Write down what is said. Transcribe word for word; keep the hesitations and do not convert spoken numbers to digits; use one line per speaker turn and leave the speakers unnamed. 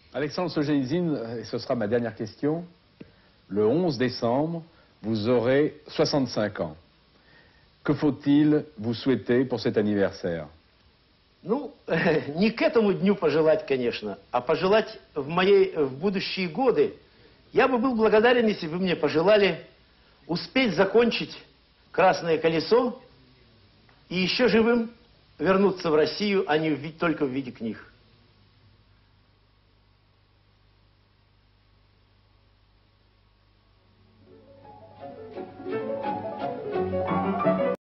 Alexandre Solzhenitsyn, et ce sera ma dernière question, le onze décembre, vous aurez soixante-cinq ans. Que faut-il vous souhaiter pour cet anniversaire?
Ну, не к этому дню пожелать, конечно, а пожелать в моей, в будущие годы. Я бы был благодарен, если бы мне пожелали успеть закончить «Красное колесо» и еще живым вернуться в Россию, а не в, только в виде книг.